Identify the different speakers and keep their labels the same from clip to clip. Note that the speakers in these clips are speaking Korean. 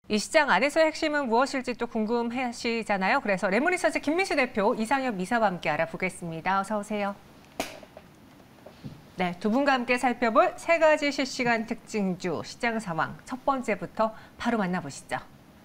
Speaker 1: 이 시장 안에서의 핵심은 무엇일지 또 궁금하시잖아요. 그래서 레몬리서치 김민수 대표, 이상엽 이사와 함께 알아보겠습니다. 어서 오세요. 네, 두 분과 함께 살펴볼 세 가지 실시간 특징주 시장 상황 첫 번째부터 바로 만나보시죠.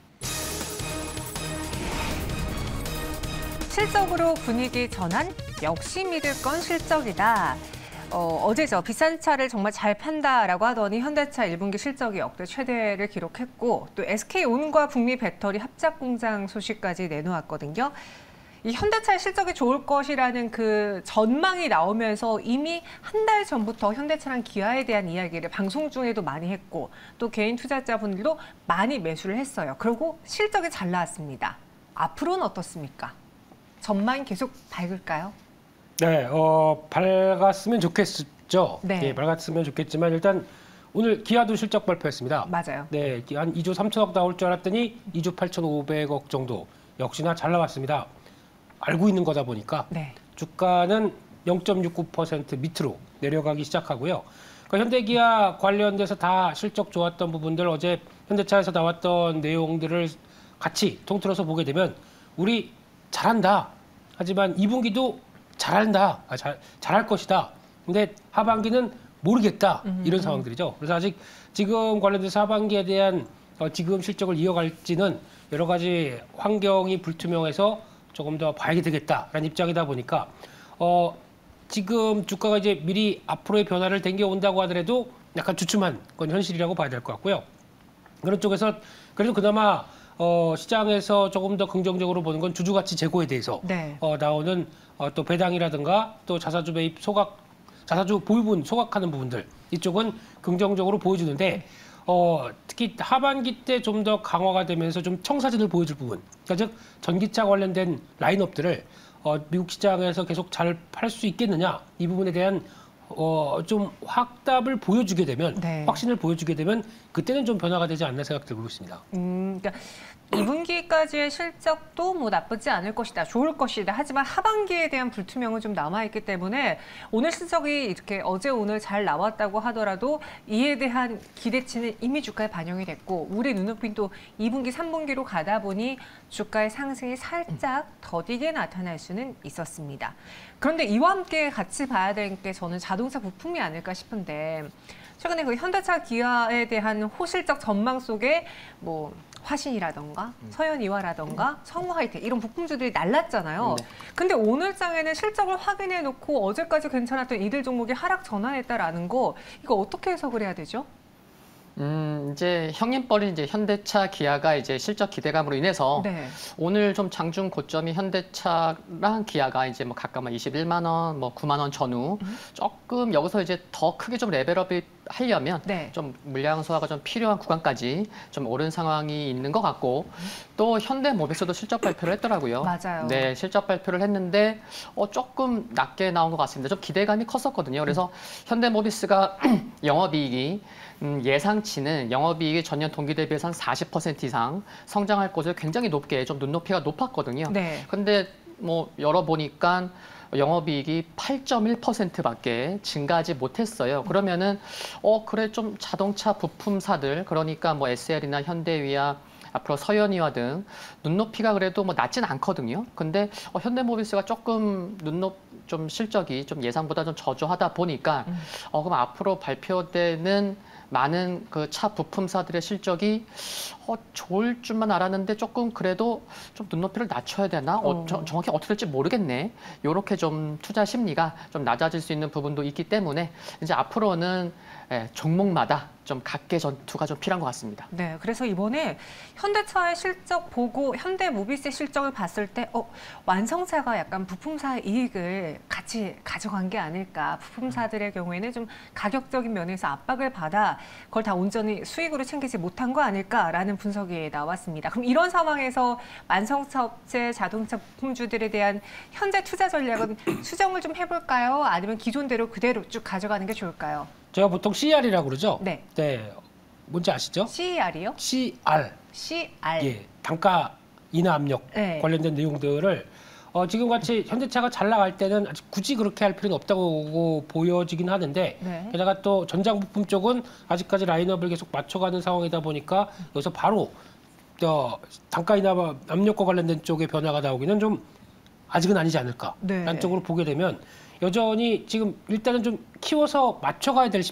Speaker 1: 실적으로 분위기 전환? 역시 믿을 건 실적이다. 어제죠. 비싼 차를 정말 잘 판다라고 하더니 현대차 1분기 실적이 역대 최대를 기록했고 또 SK온과 북미 배터리 합작 공장 소식까지 내놓았거든요. 이 현대차의 실적이 좋을 것이라는 그 전망이 나오면서 이미 한 달 전부터 현대차랑 기아에 대한 이야기를 방송 중에도 많이 했고 또 개인 투자자분들도 많이 매수를 했어요. 그리고 실적이 잘 나왔습니다. 앞으로는 어떻습니까? 전망이 계속 밝을까요?
Speaker 2: 네, 밝았으면 좋겠죠.
Speaker 1: 네.
Speaker 2: 예, 밝았으면 좋겠지만 일단 오늘 기아도 실적 발표했습니다.
Speaker 1: 맞아요.
Speaker 2: 네, 한 2조 3천억 나올 줄 알았더니 2조 8,500억 정도 역시나 잘 나왔습니다. 알고 있는 거다 보니까
Speaker 1: 네.
Speaker 2: 주가는 0.69% 밑으로 내려가기 시작하고요. 그러니까 현대기아 관련돼서 다 실적 좋았던 부분들 어제 현대차에서 나왔던 내용들을 같이 통틀어서 보게 되면 우리 잘한다. 하지만 2분기도 잘한다. 잘할 것이다. 근데 하반기는 모르겠다. 이런 상황들이죠. 그래서 아직 지금 관련돼서 하반기에 대한 지금 실적을 이어갈지는 여러 가지 환경이 불투명해서 조금 더 봐야 되겠다라는 입장이다 보니까 지금 주가가 이제 미리 앞으로의 변화를 땡겨온다고 하더라도 약간 주춤한 건 현실이라고 봐야 될 것 같고요. 그런 쪽에서 그래도 그나마 시장에서 조금 더 긍정적으로 보는 건 주주가치 제고에 대해서
Speaker 1: 네.
Speaker 2: 나오는 또 배당이라든가 또 자사주 매입 소각, 자사주 보유분 소각하는 부분들 이쪽은 긍정적으로 보여주는데 특히 하반기 때 좀 더 강화가 되면서 좀 청사진을 보여줄 부분, 그러니까 즉 전기차 관련된 라인업들을 미국 시장에서 계속 잘 팔 수 있겠느냐 이 부분에 대한 좀 확답을 보여주게 되면
Speaker 1: 네.
Speaker 2: 확신을 보여주게 되면 그때는 좀 변화가 되지 않나 생각 들고 있습니다.
Speaker 1: 그러니까 2분기까지의 실적도 뭐 나쁘지 않을 것이다, 좋을 것이다. 하지만 하반기에 대한 불투명은 좀 남아있기 때문에 오늘 실적이 이렇게 어제 오늘 잘 나왔다고 하더라도 이에 대한 기대치는 이미 주가에 반영이 됐고 우리 눈높이는 또 2분기, 3분기로 가다 보니 주가의 상승이 살짝 더디게 나타날 수는 있었습니다. 그런데 이와 함께 같이 봐야 될 게 저는 자동차 부품이 아닐까 싶은데 최근에 그 현대차 기아에 대한 호실적 전망 속에 뭐 화신이라던가 서현이화라던가 성우 하이텍 이런 부품주들이 날랐잖아요.
Speaker 3: 네.
Speaker 1: 근데 오늘 장에는 실적을 확인해 놓고 어제까지 괜찮았던 이들 종목이 하락 전환했다라는 거 이거 어떻게 해석을 해야 되죠?
Speaker 3: 이제 형님뻘인 이제 현대차, 기아가 이제 실적 기대감으로 인해서
Speaker 1: 네.
Speaker 3: 오늘 좀 장중 고점이 현대차랑 기아가 이제 뭐 각각 21만 원, 뭐 9만 원 전후 조금 여기서 이제 더 크게 좀 레벨업이 하려면
Speaker 1: 네.
Speaker 3: 좀 물량 소화가 좀 필요한 구간까지 좀 오른 상황이 있는 것 같고 또 현대모비스도 실적 발표를 했더라고요.
Speaker 1: 맞아요.
Speaker 3: 네, 실적 발표를 했는데 조금 낮게 나온 것 같습니다. 좀 기대감이 컸었거든요. 그래서 현대모비스가 영업이익이 예상치는 영업이익이 전년 동기 대비해서 한 40% 이상 성장할 것을 굉장히 높게 좀 눈높이가 높았거든요.
Speaker 1: 네.
Speaker 3: 근데 뭐 열어보니까 영업이익이 8.1%밖에 증가하지 못했어요. 그러면은 그래 좀 자동차 부품사들 그러니까 뭐 SL이나 현대위아 앞으로 서현이와 등 눈높이가 그래도 뭐 낮진 않거든요. 근데 현대모비스가 조금 좀 실적이 좀 예상보다 좀 저조하다 보니까 그럼 앞으로 발표되는 많은 그 차 부품사들의 실적이 좋을 줄만 알았는데 조금 그래도 좀 눈높이를 낮춰야 되나? 정확히 어떻게 될지 모르겠네. 이렇게 좀 투자 심리가 좀 낮아질 수 있는 부분도 있기 때문에 이제 앞으로는 종목마다 좀 각계 전투가 좀 필요한 것 같습니다.
Speaker 1: 네, 그래서 이번에 현대차의 실적 보고 현대모비스의 실적을 봤을 때 완성차가 약간 부품사의 이익을 같이 가져간 게 아닐까. 부품사들의 경우에는 좀 가격적인 면에서 압박을 받아 그걸 다 온전히 수익으로 챙기지 못한 거 아닐까라는 분석이 나왔습니다. 그럼 이런 상황에서 완성차 업체, 자동차 부품주들에 대한 현재 투자 전략은 수정을 좀 해볼까요? 아니면 기존대로 그대로 쭉 가져가는 게 좋을까요?
Speaker 2: 제가 보통 CR이라고 그러죠.
Speaker 1: 네.
Speaker 2: 네. 뭔지 아시죠?
Speaker 1: CER이요?
Speaker 2: CR.
Speaker 1: CR.
Speaker 2: 예. 단가 인하 압력
Speaker 1: 네.
Speaker 2: 관련된 내용들을 지금 같이 현대차가 잘 나갈 때는 아직 굳이 그렇게 할 필요는 없다고 보여지긴 하는데
Speaker 1: 네.
Speaker 2: 게다가 또 전장 부품 쪽은 아직까지 라인업을 계속 맞춰가는 상황이다 보니까 여기서 바로 단가이나 압력과 관련된 쪽의 변화가 나오기는 좀 아직은 아니지 않을까라는
Speaker 1: 네.
Speaker 2: 쪽으로 보게 되면 여전히 지금 일단은 좀 키워서 맞춰가야 될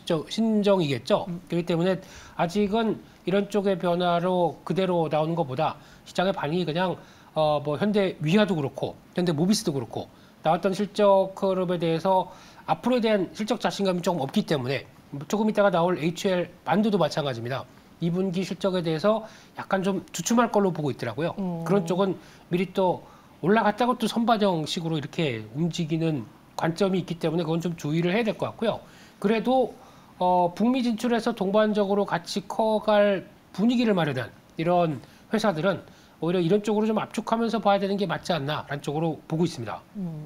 Speaker 2: 신정이겠죠. 그렇기 때문에 아직은 이런 쪽의 변화로 그대로 나오는 것보다 시장의 반응이 그냥 뭐 현대 위아도 그렇고 현대 모비스도 그렇고 나왔던 실적 흐름에 대해서 앞으로에 대한 실적 자신감이 조금 없기 때문에 조금 이따가 나올 HL 만두도 마찬가지입니다. 2분기 실적에 대해서 약간 좀 주춤할 걸로 보고 있더라고요. 그런 쪽은 미리 또 올라갔다고 또 선반영식으로 이렇게 움직이는 관점이 있기 때문에 그건 좀 주의를 해야 될 것 같고요. 그래도 북미 진출해서 동반적으로 같이 커갈 분위기를 마련한 이런 회사들은 오히려 이런 쪽으로 좀 압축하면서 봐야 되는 게 맞지 않나라는 쪽으로 보고 있습니다.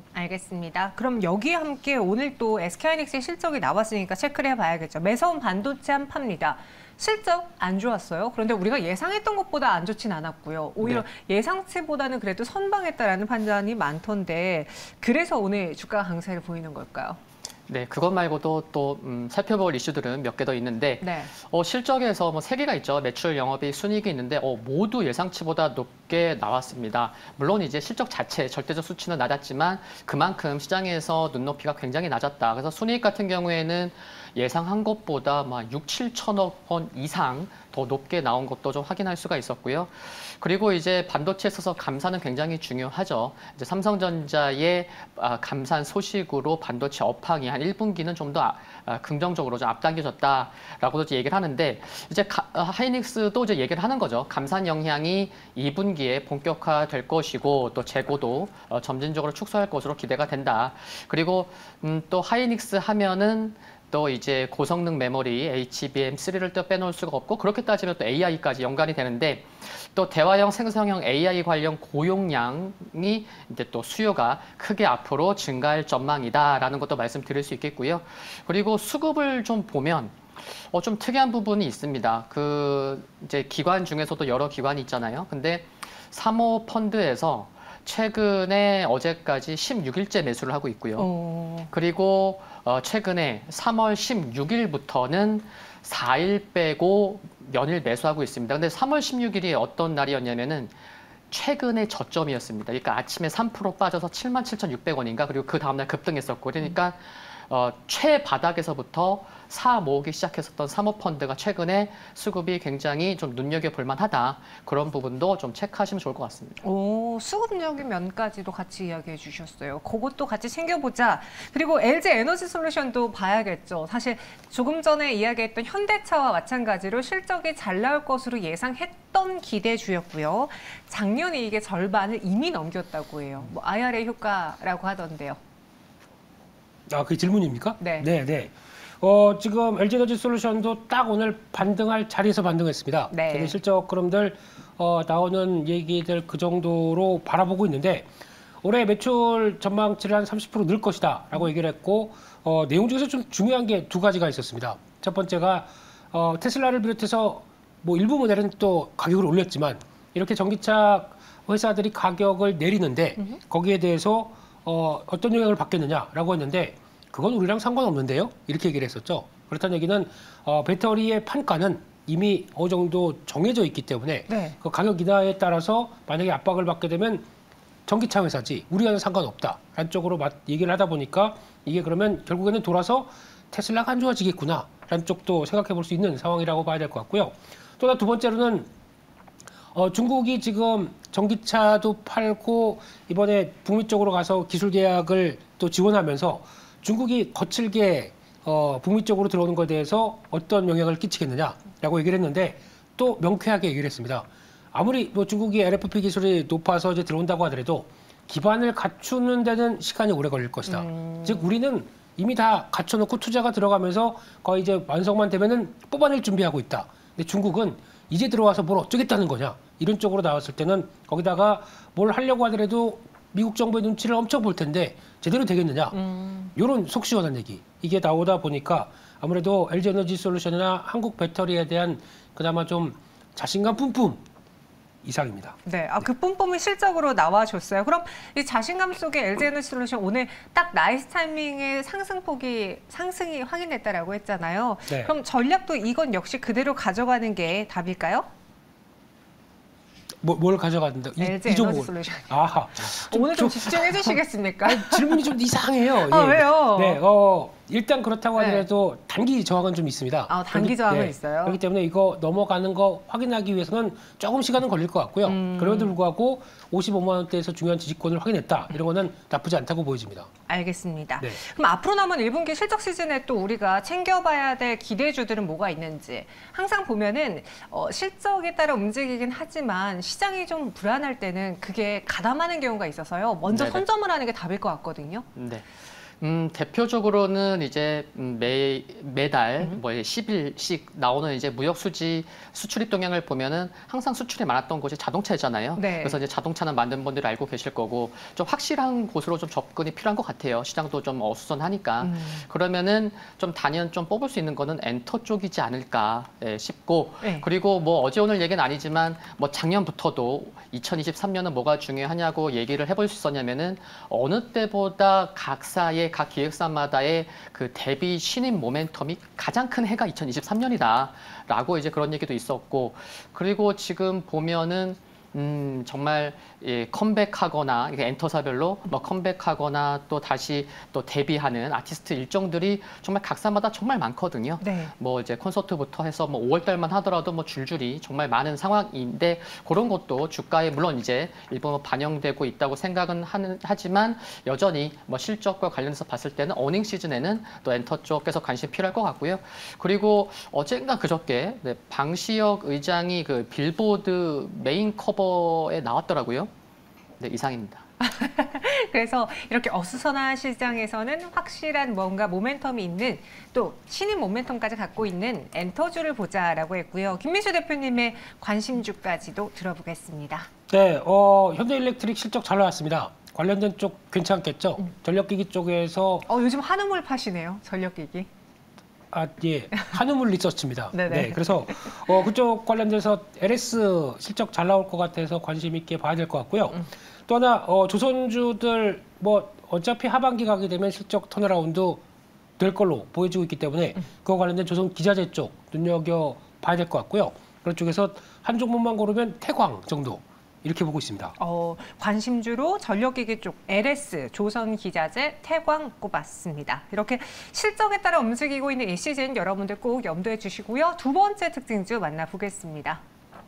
Speaker 1: 알겠습니다. 그럼 여기에 함께 오늘 또 SK하이닉스의 실적이 나왔으니까 체크를 해봐야겠죠. 매서운 반도체 한파입니다. 실적 안 좋았어요. 그런데 우리가 예상했던 것보다 안 좋진 않았고요. 오히려 예상치보다는 그래도 선방했다라는 판단이 많던데 그래서 오늘 주가 강세를 보이는 걸까요?
Speaker 3: 네, 그것 말고도 또 살펴볼 이슈들은 몇 개 더 있는데
Speaker 1: 네.
Speaker 3: 실적에서 뭐 세 개가 있죠. 매출, 영업이익, 순이익이 있는데 모두 예상치보다 높게 나왔습니다. 물론 이제 실적 자체 절대적 수치는 낮았지만 그만큼 시장에서 눈높이가 굉장히 낮았다. 그래서 순이익 같은 경우에는 예상한 것보다 막 6, 7천억 원 이상 더 높게 나온 것도 좀 확인할 수가 있었고요. 그리고 이제 반도체에 있어서 감사는 굉장히 중요하죠. 이제 삼성전자의 감산 소식으로 반도체 업황이 한 1분기는 좀 더 긍정적으로 좀 앞당겨졌다라고도 얘기를 하는데 이제 하이닉스도 이제 얘기를 하는 거죠. 감산 영향이 2분기에 본격화될 것이고 또 재고도 점진적으로 축소할 것으로 기대가 된다. 그리고 또 하이닉스 하면은 또 이제 고성능 메모리 HBM3를 또 빼놓을 수가 없고 그렇게 따지면 또 AI까지 연관이 되는데 또 대화형 생성형 AI 관련 고용량이 이제 또 수요가 크게 앞으로 증가할 전망이다라는 것도 말씀드릴 수 있겠고요. 그리고 수급을 좀 보면 좀 특이한 부분이 있습니다. 그 이제 기관 중에서도 여러 기관이 있잖아요. 근데 사모펀드에서 최근에 어제까지 16일째 매수를 하고 있고요. 그리고 최근에 3월 16일부터는 4일 빼고 연일 매수하고 있습니다. 근데 3월 16일이 어떤 날이었냐면은 최근의 저점이었습니다. 그러니까 아침에 3% 빠져서 77,600원인가 그리고 그 다음날 급등했었고 그러니까 최바닥에서부터 사 모으기 시작했었던 사모펀드가 최근에 수급이 굉장히 좀 눈여겨볼 만하다. 그런 부분도 좀 체크하시면 좋을 것 같습니다.
Speaker 1: 수급적인 면까지도 같이 이야기해 주셨어요. 그것도 같이 챙겨보자. 그리고 LG 에너지 솔루션도 봐야겠죠. 사실 조금 전에 이야기했던 현대차와 마찬가지로 실적이 잘 나올 것으로 예상했던 기대주였고요. 작년 이익의 절반을 이미 넘겼다고 해요. 뭐 IRA 효과라고 하던데요.
Speaker 2: 그게 질문입니까?
Speaker 1: 네.
Speaker 2: 네. 지금 LG에너지 솔루션도 딱 오늘 반등할 자리에서 반등했습니다.
Speaker 1: 네.
Speaker 2: 실적 흐름들 나오는 얘기들 그 정도로 바라보고 있는데 올해 매출 전망치를 한 30% 늘 것이다라고 얘기를 했고 내용 중에서 좀 중요한 게 두 가지가 있었습니다. 첫 번째가 테슬라를 비롯해서 뭐 일부 모델은 또 가격을 올렸지만 이렇게 전기차 회사들이 가격을 내리는데 거기에 대해서 어떤 영향을 받겠느냐라고 했는데 그건 우리랑 상관없는데요. 이렇게 얘기를 했었죠. 그렇다는 얘기는 배터리의 판가는 이미 어느 정도 정해져 있기 때문에
Speaker 1: 네.
Speaker 2: 그 가격 인하에 따라서 만약에 압박을 받게 되면 전기차 회사지 우리와는 상관없다라는 쪽으로 얘기를 하다 보니까 이게 그러면 결국에는 돌아서 테슬라가 안 좋아지겠구나라는 쪽도 생각해 볼 수 있는 상황이라고 봐야 될 것 같고요. 또 하나 두 번째로는 중국이 지금 전기차도 팔고 이번에 북미 쪽으로 가서 기술 계약을 또 지원하면서 중국이 거칠게 북미 쪽으로 들어오는 것에 대해서 어떤 영향을 끼치겠느냐라고 얘기를 했는데 또 명쾌하게 얘기를 했습니다. 아무리 뭐 중국이 LFP 기술이 높아서 이제 들어온다고 하더라도 기반을 갖추는 데는 시간이 오래 걸릴 것이다. 즉 우리는 이미 다 갖춰놓고 투자가 들어가면서 거의 이제 완성만 되면은 뽑아낼 준비하고 있다. 근데 중국은 이제 들어와서 뭘 어쩌겠다는 거냐. 이런 쪽으로 나왔을 때는 거기다가 뭘 하려고 하더라도 미국 정부의 눈치를 엄청 볼 텐데 제대로 되겠느냐. 이런 속 시원한 얘기. 이게 나오다 보니까 아무래도 LG에너지 솔루션이나 한국 배터리에 대한 그나마 좀 자신감 뿜뿜 이상입니다.
Speaker 1: 네, 그 뿜뿜이 실적으로 나와줬어요. 그럼 이 자신감 속에 LG에너지 솔루션 오늘 딱 나이스 타이밍에 상승이 확인됐다라고 했잖아요.
Speaker 2: 네.
Speaker 1: 그럼 전략도 이건 역시 그대로 가져가는 게 답일까요?
Speaker 2: 뭘 가져갔는데
Speaker 1: LG 에너지 솔루션.
Speaker 2: 아하.
Speaker 1: 오늘 좀 집중해 주시겠습니까?
Speaker 2: 질문이 좀 이상해요.
Speaker 1: 아, 왜요?
Speaker 2: 네, 일단 그렇다고
Speaker 1: 네.
Speaker 2: 하더라도 단기 저항은 좀 있습니다.
Speaker 1: 아, 단기 저항은
Speaker 2: 네.
Speaker 1: 있어요?
Speaker 2: 그렇기 때문에 이거 넘어가는 거 확인하기 위해서는 조금 시간은 걸릴 것 같고요. 그럼에도 불구하고 55만 원대에서 중요한 지지권을 확인했다. 이런 거는 나쁘지 않다고 보여집니다.
Speaker 1: 알겠습니다.
Speaker 2: 네.
Speaker 1: 그럼 앞으로 남은 1분기 실적 시즌에 또 우리가 챙겨봐야 될 기대주들은 뭐가 있는지 항상 보면은 실적에 따라 움직이긴 하지만 시장이 좀 불안할 때는 그게 가담하는 경우가 있어서요. 먼저
Speaker 3: 네네.
Speaker 1: 선점을 하는 게 답일 것 같거든요.
Speaker 3: 네. 대표적으로는 이제 매달 뭐 10일씩 나오는 이제 무역 수출입 동향을 보면은 항상 수출이 많았던 곳이 자동차잖아요.
Speaker 1: 네.
Speaker 3: 그래서 이제 자동차는 많은 분들이 알고 계실 거고 좀 확실한 곳으로 좀 접근이 필요한 것 같아요. 시장도 좀 어수선하니까. 그러면은 좀 단연 좀 뽑을 수 있는 거는 엔터 쪽이지 않을까 싶고
Speaker 1: 네.
Speaker 3: 그리고 뭐 어제 오늘 얘기는 아니지만 뭐 작년부터도 2023년은 뭐가 중요하냐고 얘기를 해볼 수 있었냐면은 어느 때보다 각 기획사마다의 그 대비 신임 모멘텀이 가장 큰 해가 2023년이다라고 이제 그런 얘기도 있었고 그리고 지금 보면은 정말 컴백하거나 엔터사별로 뭐 컴백하거나 또 다시 또 데뷔하는 아티스트 일정들이 정말 각사마다 정말 많거든요.
Speaker 1: 네.
Speaker 3: 뭐 이제 콘서트부터 해서 뭐 5월 달만 하더라도 뭐 줄줄이 정말 많은 상황인데 그런 것도 주가에 물론 이제 일부 반영되고 있다고 생각은 하지만 여전히 뭐 실적과 관련해서 봤을 때는 어닝 시즌에는 또 엔터 쪽 계속 관심 필요할 것 같고요. 그리고 어젠가 그저께 방시혁 의장이 그 빌보드 메인 커버에 나왔더라고요. 네, 이상입니다.
Speaker 1: 그래서 이렇게 어수선한 시장에서는 확실한 뭔가 모멘텀이 있는 또 신인 모멘텀까지 갖고 있는 엔터주를 보자라고 했고요. 김민수 대표님의 관심주까지도 들어보겠습니다.
Speaker 2: 네, 현대일렉트릭 실적 잘 나왔습니다. 관련된 쪽 괜찮겠죠? 전력기기 쪽에서
Speaker 1: 요즘 한우물 파시네요. 전력기기.
Speaker 2: 예, 한우물 리서치입니다.
Speaker 1: 네네.
Speaker 2: 네, 그래서 그쪽 관련돼서 LS 실적 잘 나올 것 같아서 관심 있게 봐야 될 것 같고요. 또 하나 조선주들 뭐 어차피 하반기 가게 되면 실적 턴어라운드 될 걸로 보여지고 있기 때문에 그거 관련된 조선 기자재 쪽 눈여겨 봐야 될 것 같고요. 그런 쪽에서 한 종목만 고르면 태광 정도 이렇게 보고 있습니다.
Speaker 1: 관심주로 전력기기 쪽 LS, 조선기자재, 태광 꼽았습니다. 이렇게 실적에 따라 움직이고 있는 이 시즌 여러분들 꼭 염두에 주시고요. 두 번째 특징주 만나보겠습니다.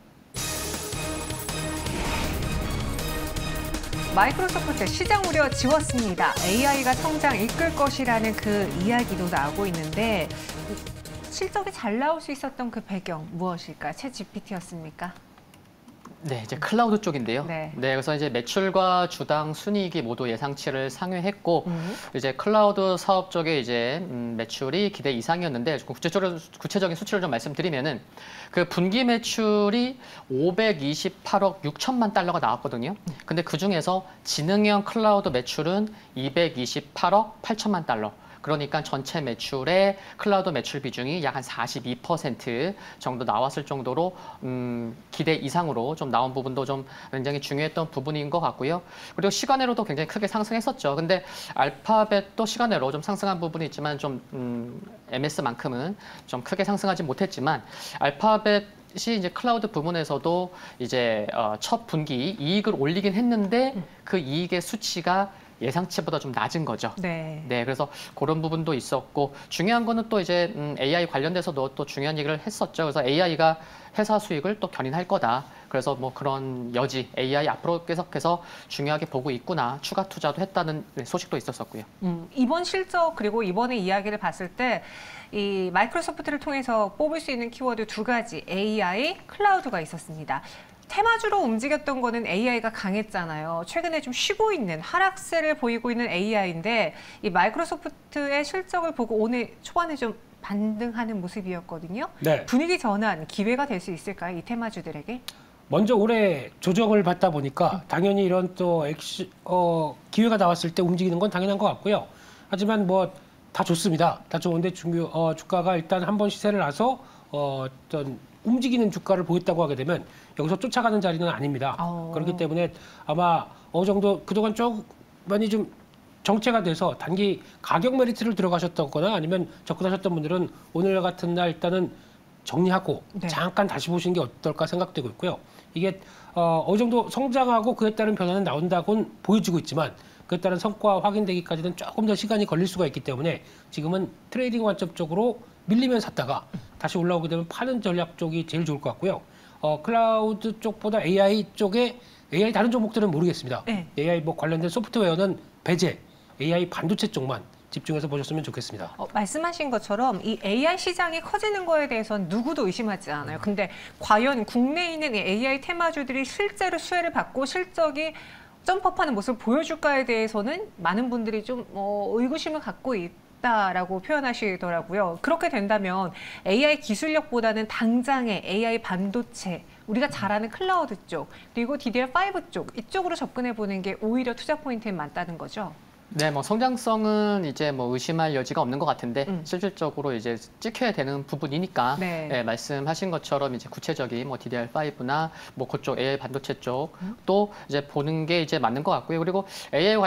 Speaker 1: 마이크로소프트 시장 우려 지웠습니다. AI가 성장 이끌 것이라는 그 이야기도 나오고 있는데 실적이 잘 나올 수 있었던 그 배경 무엇일까? 챗 GPT였습니까?
Speaker 3: 네, 이제 클라우드 쪽인데요.
Speaker 1: 네.
Speaker 3: 그래서 이제 매출과 주당 순이익이 모두 예상치를 상회했고, 이제 클라우드 사업 쪽에 이제 매출이 기대 이상이었는데 구체적인 수치를 좀 말씀드리면은 그 분기 매출이 528억 6천만 달러가 나왔거든요. 근데 그 중에서 지능형 클라우드 매출은 228억 8천만 달러. 그러니까 전체 매출의 클라우드 매출 비중이 약 한 42% 정도 나왔을 정도로 기대 이상으로 좀 나온 부분도 좀 굉장히 중요했던 부분인 것 같고요. 그리고 시간으로도 굉장히 크게 상승했었죠. 근데 알파벳도 시간으로 좀 상승한 부분이 있지만 좀 MS만큼은 좀 크게 상승하지 못했지만 알파벳 이제 클라우드 부문에서도 이제 첫 분기 이익을 올리긴 했는데 그 이익의 수치가 예상치보다 좀 낮은 거죠.
Speaker 1: 네.
Speaker 3: 그래서 그런 부분도 있었고 중요한 거는 또 이제 AI 관련돼서도 또 중요한 얘기를 했었죠. 그래서 AI가 회사 수익을 또 견인할 거다. 그래서 뭐 그런 여지 AI 앞으로 계속해서 중요하게 보고 있구나. 추가 투자도 했다는 소식도 있었었고요.
Speaker 1: 이번 실적 그리고 이번에 이야기를 봤을 때 이 마이크로소프트를 통해서 뽑을 수 있는 키워드 두 가지 AI, 클라우드가 있었습니다. 테마주로 움직였던 거는 AI가 강했잖아요. 최근에 좀 쉬고 있는 하락세를 보이고 있는 AI인데 이 마이크로소프트의 실적을 보고 오늘 초반에 좀 반등하는 모습이었거든요.
Speaker 2: 네.
Speaker 1: 분위기 전환 기회가 될 수 있을까요? 이 테마주들에게?
Speaker 2: 먼저 올해 조정을 받다 보니까 당연히 이런 또 기회가 나왔을 때 움직이는 건 당연한 것 같고요. 하지만 뭐 다 좋습니다. 다 좋은데 주가가 일단 한번 시세를 놔서 어떤 움직이는 주가를 보였다고 하게 되면 여기서 쫓아가는 자리는 아닙니다. 그렇기 때문에 아마 어느 정도 그동안 좀 많이 좀 정체가 돼서 단기 가격 메리트를 들어가셨거나 아니면 접근하셨던 분들은 오늘 같은 날 일단은 정리하고
Speaker 1: 네.
Speaker 2: 잠깐 다시 보시는 게 어떨까 생각되고 있고요. 이게 어느 정도 성장하고 그에 따른 변화는 나온다고는 보여지고 있지만 그에 따른 성과 확인되기까지는 조금 더 시간이 걸릴 수가 있기 때문에 지금은 트레이딩 관점 쪽으로 밀리면 샀다가 다시 올라오게 되면 파는 전략 쪽이 제일 좋을 것 같고요. 클라우드 쪽보다 AI 쪽에 AI 다른 종목들은 모르겠습니다.
Speaker 1: 네.
Speaker 2: AI 뭐 관련된 소프트웨어는 배제, AI 반도체 쪽만 집중해서 보셨으면 좋겠습니다.
Speaker 1: 말씀하신 것처럼 이 AI 시장이 커지는 거에 대해서는 누구도 의심하지 않아요. 근데 과연 국내에 있는 이 AI 테마주들이 실제로 수혜를 받고 실적이 점프업하는 모습을 보여줄까에 대해서는 많은 분들이 좀 의구심을 갖고 있다라고 표현하시더라고요. 그렇게 된다면 AI 기술력보다는 당장의 AI 반도체, 우리가 잘 아는 클라우드 쪽, 그리고 DDR5 쪽, 이쪽으로 접근해 보는 게 오히려 투자 포인트에 맞다는 거죠.
Speaker 3: 네, 뭐 성장성은 이제 뭐 의심할 여지가 없는 것 같은데 실질적으로 이제 찍혀야 되는 부분이니까
Speaker 1: 네.
Speaker 3: 네, 말씀하신 것처럼 이제 구체적인 뭐 DDR5나 뭐 그쪽 AI 반도체 쪽도 이제 보는 게 이제 맞는 것 같고요. 그리고 AI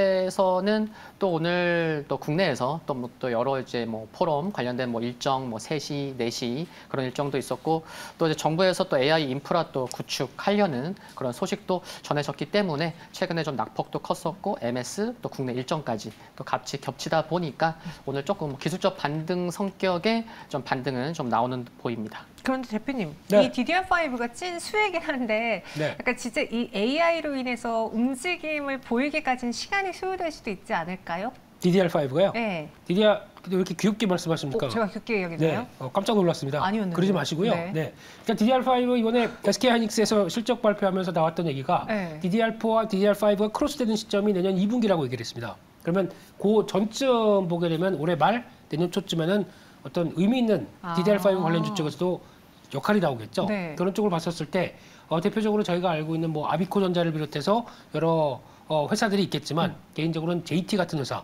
Speaker 3: 관련돼서는 또 오늘 또 국내에서 또 여러 이제 뭐 포럼 관련된 뭐 일정 뭐 3시, 4시 그런 일정도 있었고 또 이제 정부에서 또 AI 인프라 또 구축하려는 그런 소식도 전해졌기 때문에 최근에 좀 낙폭도 컸었고 MS 또 국내 일정까지 또 같이 겹치다 보니까 오늘 조금 기술적 반등 성격의 좀 반등은 좀 나오는 보입니다.
Speaker 1: 그런데 대표님,
Speaker 2: 네.
Speaker 1: 이 DDR5가 찐 수혜긴 한데
Speaker 2: 네.
Speaker 1: 약간 진짜 이 AI로 인해서 움직임을 보이기까지는 시간이 소요될 수도 있지 않을까요?
Speaker 2: DDR5가요?
Speaker 1: 네.
Speaker 2: DDR 왜 이렇게 귀엽게 말씀하십니까?
Speaker 1: 제가 깊게 여기나요?
Speaker 2: 네, 깜짝 놀랐습니다.
Speaker 1: 아니었는데.
Speaker 2: 그러지 마시고요.
Speaker 1: 네.
Speaker 2: 네. 일단 DDR5 이번에 SK하이닉스에서 실적 발표하면서 나왔던 얘기가
Speaker 1: 네.
Speaker 2: DDR4와 DDR5가 크로스되는 시점이 내년 2분기라고 얘기를 했습니다. 그러면 그 전쯤 보게 되면 올해 말 내년 초쯤에는 어떤 의미 있는 DDR5 관련주 쪽에서도 역할이 나오겠죠.
Speaker 1: 네.
Speaker 2: 그런 쪽을 봤었을 때 대표적으로 저희가 알고 있는 뭐 아비코전자를 비롯해서 여러 회사들이 있겠지만 개인적으로는 JT 같은 회사,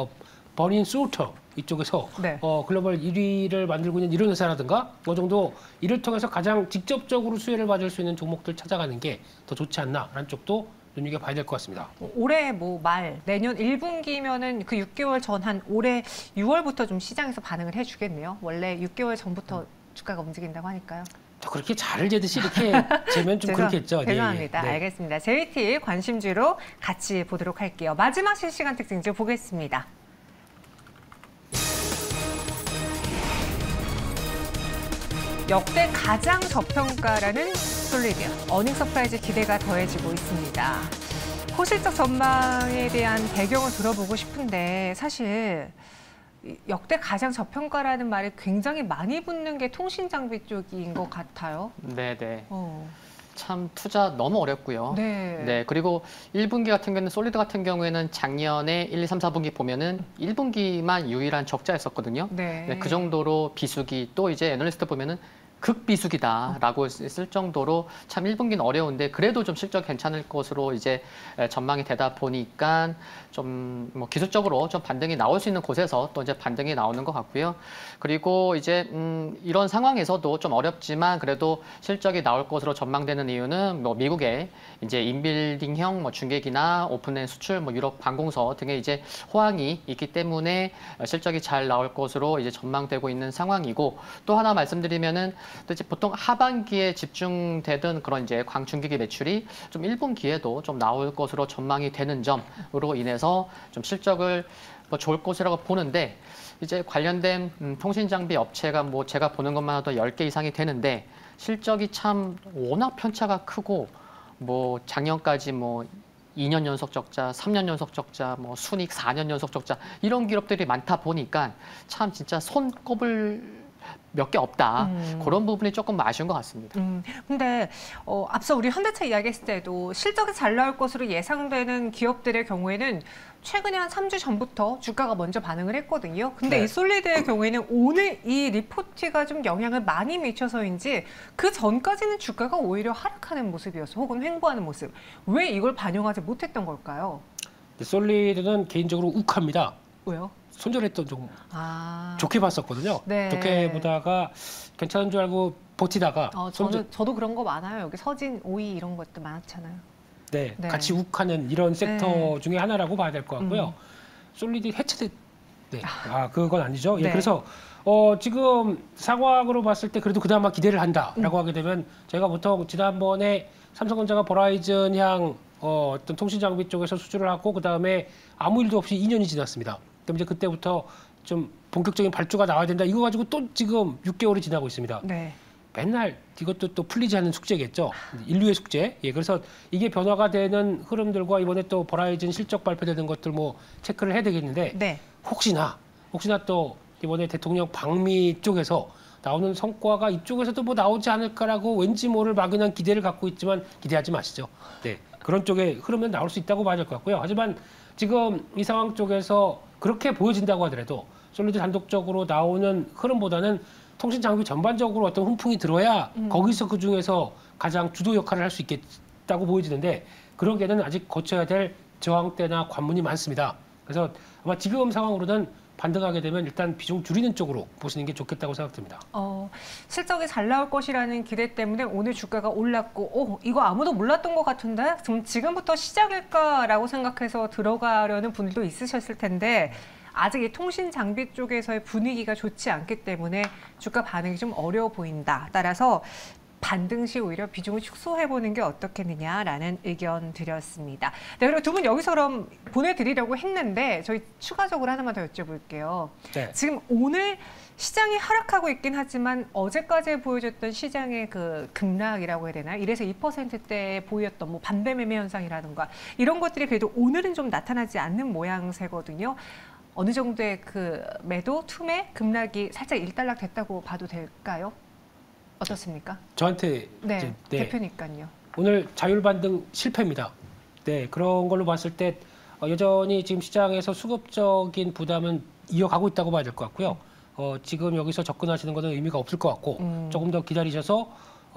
Speaker 2: 버닌 소터 이쪽에서
Speaker 1: 네.
Speaker 2: 글로벌 1위를 만들고 있는 이런 회사라든가 어느 정도 이를 통해서 가장 직접적으로 수혜를 받을 수 있는 종목들 찾아가는 게 더 좋지 않나라는 쪽도 눈여겨봐야 될 것 같습니다.
Speaker 1: 올해 뭐 말 내년 1분기면은 그 6개월 전 한 올해 6월부터 좀 시장에서 반응을 해주겠네요. 원래 6개월 전부터 주가가 움직인다고 하니까요.
Speaker 2: 또 그렇게 잘을 재듯이 이렇게 재면 좀 그렇겠죠.
Speaker 1: 죄송합니다.
Speaker 2: 네.
Speaker 1: 알겠습니다. JT 관심주로 같이 보도록 할게요. 마지막 실시간 특징주 보겠습니다. 역대 가장 저평가라는 솔리드. 어닝 서프라이즈 기대가 더해지고 있습니다. 호실적 전망에 대한 배경을 들어보고 싶은데 사실 역대 가장 저평가라는 말이 굉장히 많이 붙는 게 통신장비 쪽인 것 같아요.
Speaker 3: 네네. 참 투자 너무 어렵고요.
Speaker 1: 네.
Speaker 3: 네. 그리고 1분기 같은 경우는 솔리드 같은 경우에는 작년에 1, 2, 3, 4분기 보면은 1분기만 유일한 적자였었거든요.
Speaker 1: 네.
Speaker 3: 네, 그 정도로 비수기 또 이제 애널리스트 보면은 극비수기다라고 쓸 정도로 참 1분기는 어려운데 그래도 좀 실적 괜찮을 것으로 이제 전망이 되다 보니까 좀 뭐 기술적으로 좀 반등이 나올 수 있는 곳에서 또 이제 반등이 나오는 것 같고요. 그리고 이제 이런 상황에서도 좀 어렵지만 그래도 실적이 나올 것으로 전망되는 이유는 뭐 미국의 이제 인빌딩형 뭐 중계기나 오픈랜 수출, 뭐 유럽 관공서 등의 이제 호황이 있기 때문에 실적이 잘 나올 것으로 이제 전망되고 있는 상황이고 또 하나 말씀드리면은 또 이제 보통 하반기에 집중되던 그런 이제 광중기기 매출이 좀 1분기에도 좀 나올 것으로 전망이 되는 점으로 인해서 좀 실적을 뭐 좋을 것이라고 보는데 이제 관련된 통신장비 업체가 뭐 제가 보는 것만 해도 10개 이상이 되는데 실적이 참 워낙 편차가 크고 뭐 작년까지 뭐 2년 연속 적자, 3년 연속 적자, 뭐 순이익 4년 연속 적자 이런 기업들이 많다 보니까 참 진짜 손꼽을 몇 개 없다. 그런 부분이 조금 아쉬운 것 같습니다.
Speaker 1: 근데 앞서 우리 현대차 이야기했을 때도 실적이 잘 나올 것으로 예상되는 기업들의 경우에는 최근에 한 3주 전부터 주가가 먼저 반응을 했거든요. 근데
Speaker 2: 네.
Speaker 1: 이 솔리드의 경우에는 오늘 이 리포트가 좀 영향을 많이 미쳐서인지 그 전까지는 주가가 오히려 하락하는 모습이었어. 혹은 횡보하는 모습. 왜 이걸 반영하지 못했던 걸까요?
Speaker 2: 솔리드는 개인적으로 욱합니다.
Speaker 1: 왜요?
Speaker 2: 손절했던 좀
Speaker 1: 아.
Speaker 2: 좋게 봤었거든요.
Speaker 1: 네.
Speaker 2: 좋게 보다가 괜찮은 줄 알고 버티다가
Speaker 1: 저도 그런 거 많아요. 여기 서진, 오이 이런 것도 많잖아요.
Speaker 2: 네,
Speaker 1: 네.
Speaker 2: 같이 욱하는 이런 섹터
Speaker 1: 네.
Speaker 2: 중에 하나라고 봐야 될 것 같고요. 솔리드 네. 그건 아니죠. 예,
Speaker 1: 네.
Speaker 2: 그래서 지금 상황으로 봤을 때 그래도 그나마 기대를 한다라고 하게 되면 저희가 보통 지난번에 삼성전자가 버라이즌 향 어떤 통신 장비 쪽에서 수주를 하고 그다음에 아무 일도 없이 2년이 지났습니다. 그럼 이제 그때부터 좀 본격적인 발주가 나와야 된다. 이거 가지고 또 지금 6개월이 지나고 있습니다.
Speaker 1: 네.
Speaker 2: 맨날 이것도 또 풀리지 않는 숙제겠죠. 인류의 숙제. 예, 그래서 이게 변화가 되는 흐름들과 이번에 또 버라이즌 실적 발표되는 것들 뭐 체크를 해야 되겠는데
Speaker 1: 네.
Speaker 2: 혹시나 또 이번에 대통령 방미 쪽에서 나오는 성과가 이쪽에서도 뭐 나오지 않을까라고 왠지 모를 막연한 기대를 갖고 있지만 기대하지 마시죠. 네, 그런 쪽에 흐르면 나올 수 있다고 봐야 될 것 같고요. 하지만 지금 이 상황 쪽에서 그렇게 보여진다고 하더라도 솔리드 단독적으로 나오는 흐름보다는 통신 장비 전반적으로 어떤 훈풍이 들어야 거기서 그 중에서 가장 주도 역할을 할 수 있겠다고 보여지는데 그러기에는 아직 거쳐야 될 저항대나 관문이 많습니다. 그래서 아마 지금 상황으로는 반등하게 되면 일단 비중 줄이는 쪽으로 보시는 게 좋겠다고 생각됩니다.
Speaker 1: 실적이 잘 나올 것이라는 기대 때문에 오늘 주가가 올랐고, 이거 아무도 몰랐던 것 같은데 지금부터 시작일까라고 생각해서 들어가려는 분들도 있으셨을 텐데 아직 이 통신 장비 쪽에서의 분위기가 좋지 않기 때문에 주가 반응이 좀 어려워 보인다. 따라서 반등 시 오히려 비중을 축소해보는 게 어떻겠느냐라는 의견 드렸습니다. 네, 그리고 두 분 여기서 그럼 보내드리려고 했는데 저희 추가적으로 하나만 더 여쭤볼게요.
Speaker 2: 네.
Speaker 1: 지금 오늘 시장이 하락하고 있긴 하지만 어제까지 보여줬던 시장의 그 급락이라고 해야 되나요? 1에서 2%대에 보였던 뭐 반대 매매 현상이라든가 이런 것들이 그래도 오늘은 좀 나타나지 않는 모양새거든요. 어느 정도의 그 매도, 투매, 급락이 살짝 일단락 됐다고 봐도 될까요? 어떻습니까?
Speaker 2: 저한테
Speaker 1: 네,
Speaker 2: 이제,
Speaker 1: 대표니까요.
Speaker 2: 오늘 자율 반등 실패입니다. 네, 그런 걸로 봤을 때 여전히 지금 시장에서 수급적인 부담은 이어가고 있다고 봐야 될 것 같고요. 지금 여기서 접근하시는 것은 의미가 없을 것 같고 조금 더 기다리셔서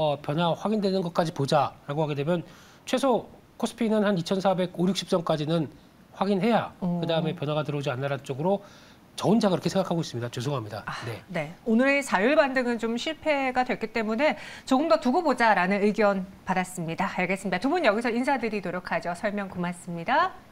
Speaker 2: 변화 확인되는 것까지 보자라고 하게 되면 최소 코스피는 한 2,450선까지는 확인해야 그다음에 변화가 들어오지 않나라는 쪽으로 저 혼자 그렇게 생각하고 있습니다. 죄송합니다. 네.
Speaker 1: 네. 오늘의 자율 반등은 좀 실패가 됐기 때문에 조금 더 두고 보자라는 의견 받았습니다. 알겠습니다. 두 분 여기서 인사드리도록 하죠. 설명 고맙습니다.